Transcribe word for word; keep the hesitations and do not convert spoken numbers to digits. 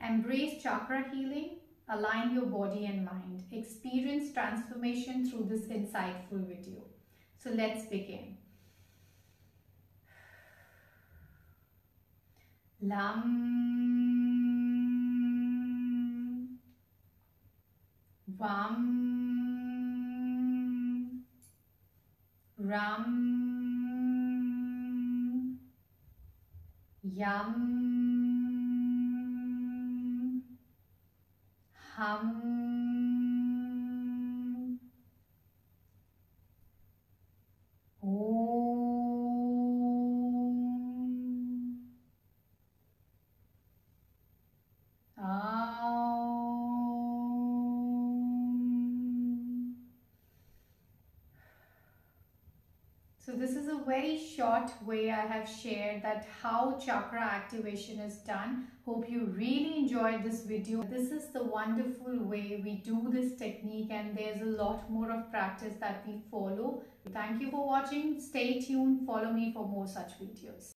Embrace chakra healing, align your body and mind. Experience transformation through this insightful video. So let's begin. Lam Vam Ram Yam Hum Om Aum. So this is a very short way I have shared that how chakra activation is done. Hope you really enjoyed this video. This is the wonderful way we do this technique, and there's a lot more of practice that we follow. Thank you for watching. Stay tuned. Follow me for more such videos.